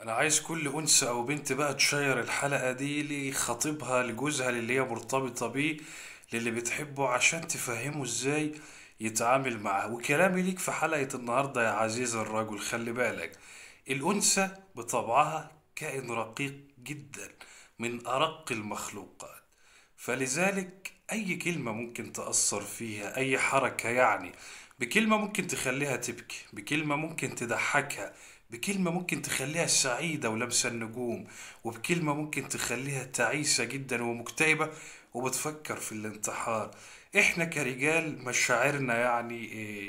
انا عايز كل انثى او بنت بقى تشير الحلقة دي لخطيبها لجوزها اللي هي مرتبطة بيه، للي بتحبه، عشان تفهمه ازاي يتعامل معاه. وكلامي ليك في حلقة النهاردة يا عزيز الرجل، خلي بالك، الانثى بطبعها كائن رقيق جدا، من ارق المخلوقات. فلذلك أي كلمة ممكن تأثر فيها، أي حركة يعني، بكلمة ممكن تخليها تبكي، بكلمة ممكن تضحكها، بكلمة ممكن تخليها سعيدة ولمسة النجوم، وبكلمة ممكن تخليها تعيسة جدا ومكتئبة وبتفكر في الانتحار. احنا كرجال مشاعرنا يعني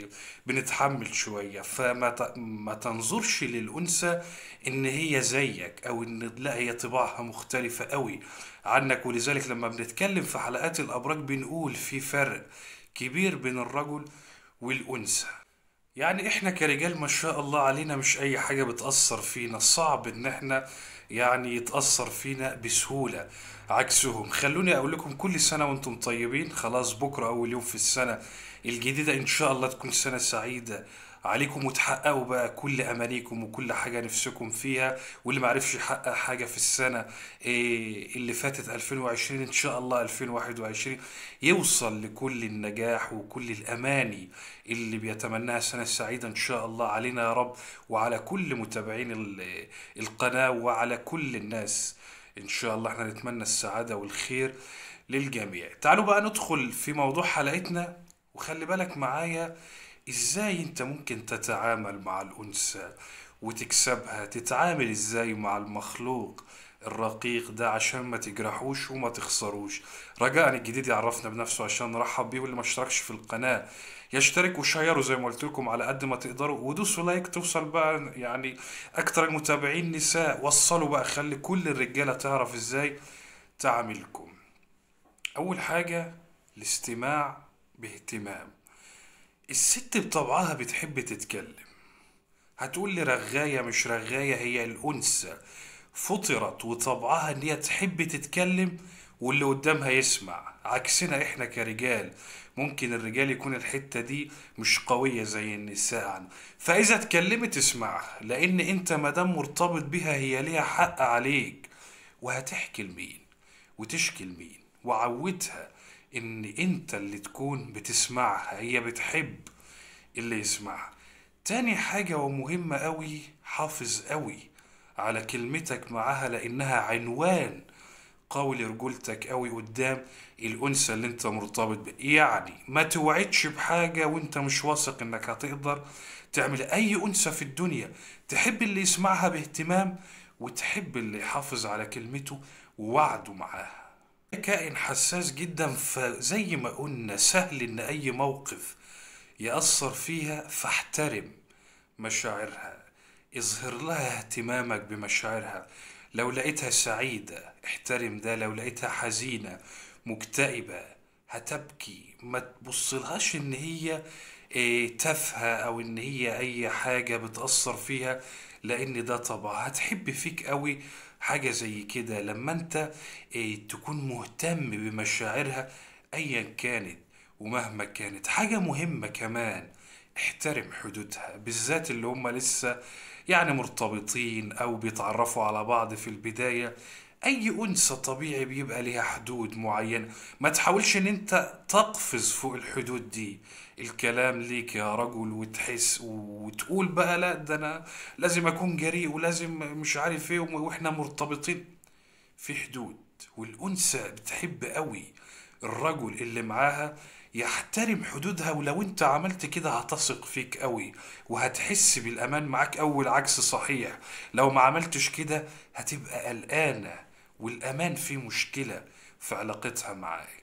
بنتحمل شوية، ما تنظرش للأنثى ان هي زيك، او ان لا هي طباعها مختلفة قوي عنك. ولذلك لما بنتكلم في حلقات الأبراج بنقول في فرق كبير بين الرجل والأنثى. يعني احنا كرجال ما شاء الله علينا مش اي حاجة بتأثر فينا، صعب ان احنا يعني يتأثر فينا بسهولة عكسهم. خلوني اقول لكم كل سنة وانتم طيبين، خلاص بكرة اول يوم في السنة الجديدة، ان شاء الله تكون سنة سعيدة عليكم، وتحققوا بقى كل امانيكم وكل حاجة نفسكم فيها. واللي معرفش يحقق حاجة في السنة اللي فاتت 2020، ان شاء الله 2021 يوصل لكل النجاح وكل الاماني اللي بيتمناها سنة سعيدة إن شاء الله علينا يا رب، وعلى كل متابعين القناة، وعلى كل الناس. إن شاء الله احنا نتمنى السعادة والخير للجميع. تعالوا بقى ندخل في موضوع حلقتنا، وخلي بالك معايا ازاي انت ممكن تتعامل مع الأنثى وتكسبها. تتعامل ازاي مع المخلوق الرقيق ده عشان ما تجرحوش وما تخسروش. رجاء الجديد يعرفنا بنفسه عشان نرحب بيه، واللي ما اشتركش في القناة يشترك وشيروا زي ما قلت لكم على قد ما تقدروا، ودوسوا لايك توصل بقى يعني اكتر المتابعين نساء. وصلوا بقى، خلي كل الرجالة تعرف ازاي تعاملكم. اول حاجة الاستماع باهتمام. الست بطبعها بتحب تتكلم. هتقول لي رغاية مش رغاية، هي الأنثى فطرت وطبعها إن هي تحب تتكلم واللي قدامها يسمع، عكسنا إحنا كرجال. ممكن الرجال يكون الحتة دي مش قوية زي النساء عنه. فإذا اتكلمت اسمعها، لأن أنت مادام مرتبط بيها هي ليها حق عليك. وهتحكي لمين وتشكي لمين؟ وعودها إن أنت اللي تكون بتسمعها، هي بتحب اللي يسمعها. تاني حاجة ومهمة قوي، حافظ قوي على كلمتك معاها، لأنها عنوان قوي لرجولتك قوي قدام الأنثى اللي انت مرتبط بيه. يعني ما توعدش بحاجة وانت مش واثق انك هتقدر تعمل. أي أنثى في الدنيا تحب اللي يسمعها باهتمام، وتحب اللي يحافظ على كلمته ووعده معاها. كائن حساس جدا، فزي ما قلنا سهل ان اي موقف يأثر فيها. فاحترم مشاعرها، اظهر لها اهتمامك بمشاعرها. لو لقيتها سعيدة احترم ده، لو لقيتها حزينة مكتئبة هتبكي، ما تبصلهاش ان هي تافهة او ان هي اي حاجة بتأثر فيها، لان ده طبعا هتحب فيك قوي. حاجة زي كده لما انت تكون مهتم بمشاعرها ايا كانت. ومهما كانت حاجة مهمة كمان، احترم حدودها، بالذات اللي هم لسه يعني مرتبطين او بيتعرفوا على بعض في البداية. اي انثى طبيعي بيبقى ليها حدود معينة، ما تحاولش ان انت تقفز فوق الحدود دي. الكلام ليك يا رجل، وتحس وتقول بقى لا ده انا لازم اكون جريء ولازم مش عارف ايه واحنا مرتبطين. في حدود. والأنثى بتحب قوي الرجل اللي معاها يحترم حدودها، ولو انت عملت كده هتثق فيك قوي وهتحس بالأمان معاك. أول عكس صحيح، لو ما عملتش كده هتبقى قلقانة والأمان فيه مشكلة في علاقتها معاك.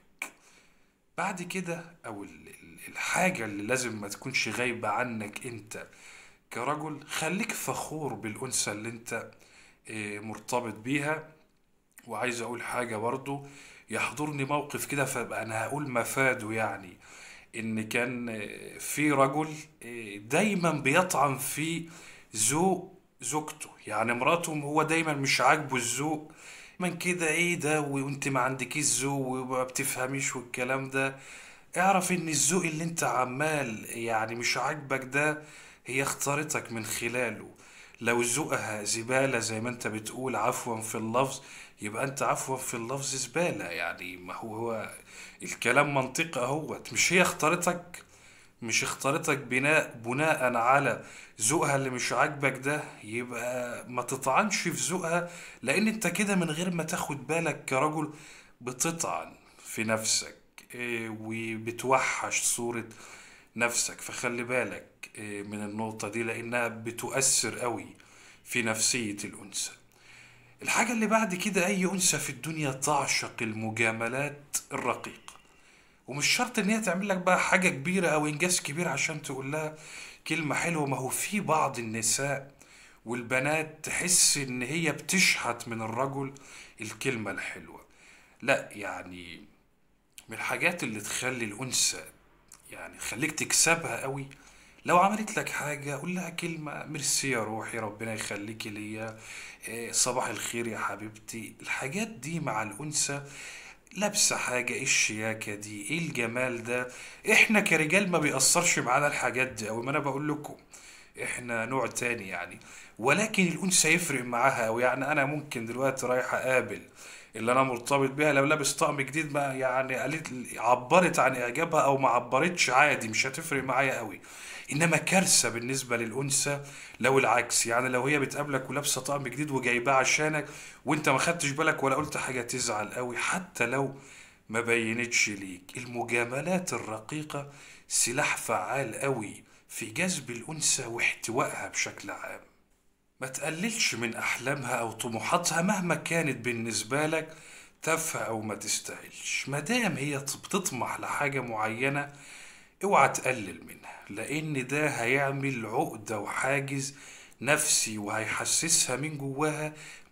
بعد كده أو الحاجة اللي لازم ما تكونش غايبة عنك انت كرجل، خليك فخور بالأنثى اللي انت مرتبط بيها. وعايز اقول حاجة برضو، يحضرني موقف كده فبقى انا هقول مفاده يعني. ان كان في رجل دايما بيطعن في ذوق زوجته، يعني مراته هو دايما مش عاجبه الذوق. من كده ايه ده وانت ما عندكيش ذوق وما بتفهميش والكلام ده. اعرف ان الذوق اللي انت عمال يعني مش عاجبك ده هي اختارتك من خلاله. لو ذوقها زبالة زي ما انت بتقول عفوا في اللفظ، يبقى انت عفوا في اللفظ زبالة. يعني ما هو الكلام منطقي اهوت. مش اختارتك بناء على ذوقها اللي مش عاجبك ده، يبقى ما تطعنش في ذوقها. لان انت كده من غير ما تاخد بالك كرجل بتطعن في نفسك، وبتوحش صورة نفسك. فخلي بالك من النقطة دي، لانها بتؤثر قوي في نفسية الانثى. الحاجة اللي بعد كده، اي انثى في الدنيا تعشق المجاملات الرقيقة. ومش شرط ان هي تعمل لك بقى حاجة كبيرة او انجاز كبير عشان تقول لها كلمة حلوة. ما هو في بعض النساء والبنات تحس ان هي بتشحت من الرجل الكلمة الحلوة. لا يعني، من الحاجات اللي تخلي الانثى، يعني خليك تكسبها قوي، لو عملت لك حاجة قول لها كلمة ميرسي يا روحي، ربنا يخليكي ليا، صباح الخير يا حبيبتي. الحاجات دي مع الأنثى، لابسة حاجة، ايه الشياكة دي، ايه الجمال ده. احنا كرجال ما بيأثرش معانا الحاجات دي اوي، ما انا بقول لكم احنا نوع تاني يعني. ولكن الانثى يفرق معاها اوي. يعني انا ممكن دلوقتي رايح اقابل اللي انا مرتبط بيها، لو لابس طقم جديد ما يعني قالت عبرت عن اعجابها او ما عبرتش، عادي مش هتفرق معايا قوي. انما كارثه بالنسبه للانثى لو العكس. يعني لو هي بتقابلك ولابسه طقم جديد وجايباه عشانك وانت ما خدتش بالك ولا قلت حاجه، تزعل قوي حتى لو ما بينتش ليك. المجاملات الرقيقه سلاح فعال قوي في جذب الانثى واحتوائها بشكل عام. ما تقللش من أحلامها أو طموحاتها مهما كانت بالنسبة لك تافهة أو ما تستاهلش. مادام هي بتطمح لحاجة معينة، اوعى تقلل منها، لأن ده هيعمل عقدة وحاجز نفسي، وهيحسسها من جواها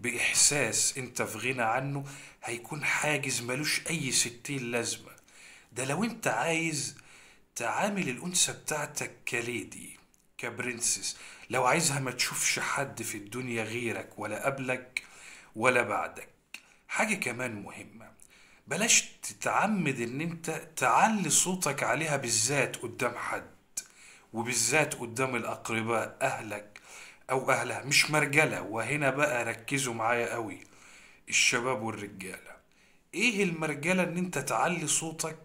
بإحساس انت في غنى عنه. هيكون حاجز ملوش أي ستين لازمة. ده لو انت عايز تعامل الأنثى بتاعتك كليدي، كبرنسس، لو عايزها ما تشوفش حد في الدنيا غيرك ولا قبلك ولا بعدك. حاجة كمان مهمة، بلاش تتعمد ان انت تعلي صوتك عليها بالذات قدام حد، وبالذات قدام الأقرباء، أهلك أو أهلها. مش مرجلة. وهنا بقى ركزوا معايا قوي الشباب والرجالة. ايه المرجلة ان انت تعلي صوتك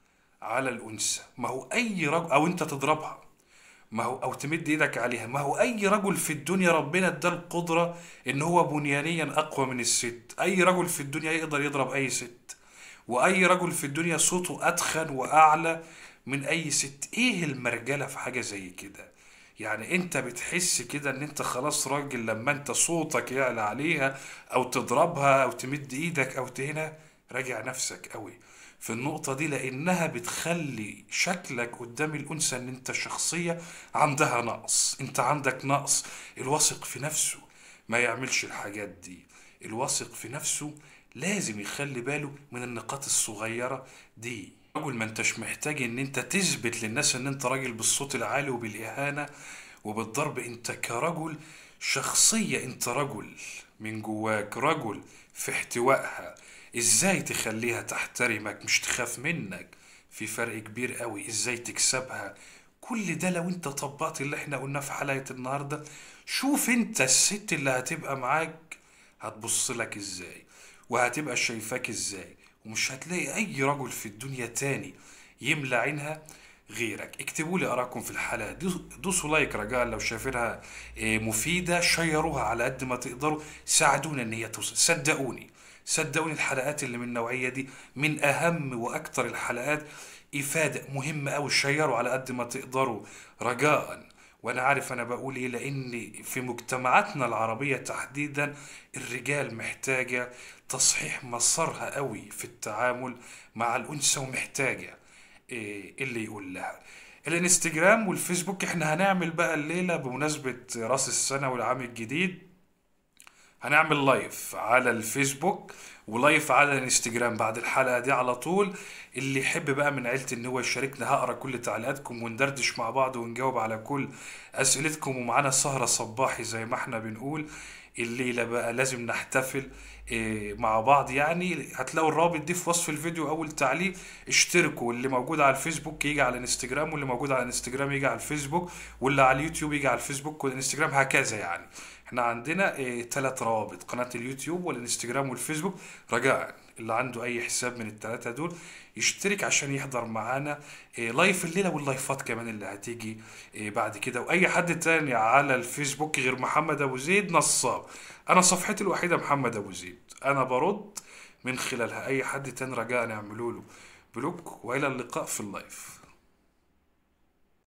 على الأنثى؟ ما هو أي رجل، أو أنت تضربها، ما هو أو تمد إيدك عليها. ما هو أي رجل في الدنيا ربنا اداه القدرة إن هو بنيانيا أقوى من الست. أي رجل في الدنيا يقدر يضرب أي ست، وأي رجل في الدنيا صوته أتخن وأعلى من أي ست. إيه المرجلة في حاجة زي كده؟ يعني انت بتحس كده ان انت خلاص راجل لما انت صوتك يعلى عليها او تضربها او تمد ايدك او تهنا؟ راجع نفسك قوي في النقطة دي، لانها بتخلي شكلك قدام الانثى ان انت شخصية عندها نقص. انت عندك نقص. الواثق في نفسه ما يعملش الحاجات دي. الواثق في نفسه لازم يخلي باله من النقاط الصغيرة دي. رجل ما انتش محتاج ان انت تثبت للناس ان انت راجل بالصوت العالي وبالاهانة وبالضرب. انت كرجل شخصية، انت رجل من جواك، رجل في احتوائها. ازاي تخليها تحترمك مش تخاف منك؟ في فرق كبير قوي. ازاي تكسبها؟ كل ده لو انت طبقت اللي احنا قلناه في حلقة النهاردة، شوف انت الست اللي هتبقى معاك هتبص لك ازاي وهتبقى شايفاك ازاي. ومش هتلاقي اي رجل في الدنيا تاني يملى عينها غيرك. اكتبوا لي اراءكم في الحلقه دي، دوسوا لايك رجاء لو شايفينها مفيده، شيروها على قد ما تقدروا، ساعدونا ان هي توصل. صدقوني الحلقات اللي من النوعيه دي من اهم واكتر الحلقات افاده مهمه قوي. شيروا على قد ما تقدروا رجاء. وانا عارف انا بقول ايه، لان في مجتمعاتنا العربيه تحديدا الرجال محتاجه تصحيح مسارها قوي في التعامل مع الانثى، ومحتاجه اللي يقول لها. الانستجرام والفيسبوك احنا هنعمل بقى الليلة بمناسبة راس السنة والعام الجديد، هنعمل لايف على الفيسبوك ولايف على الانستجرام بعد الحلقة دي على طول. اللي يحب بقى من عيلتي ان هو يشاركنا، هقرا كل تعليقاتكم وندردش مع بعض ونجاوب على كل اسئلتكم. ومعانا سهرة صباحي زي ما احنا بنقول الليلة بقى، لازم نحتفل مع بعض. يعني هتلاقوا الرابط دي في وصف الفيديو اول تعليق. اشتركوا، اللي موجود على الفيسبوك يجي على الانستجرام، واللي موجود على الانستجرام يجي على الفيسبوك، واللي على اليوتيوب يجي على الفيسبوك والانستجرام، هكذا يعني. احنا عندنا 3 روابط: قناة اليوتيوب والانستجرام والفيسبوك. رجاء اللي عنده اي حساب من ال3 دول يشترك عشان يحضر معانا لايف الليلة، واللايفات كمان اللي هتيجي بعد كده. واي حد تاني على الفيسبوك غير محمد ابو زيد نصاب. انا صفحتي الوحيدة محمد ابو زيد، انا برد من خلالها. اي حد تاني رجاء نعملوا له بلوك. والى اللقاء في اللايف.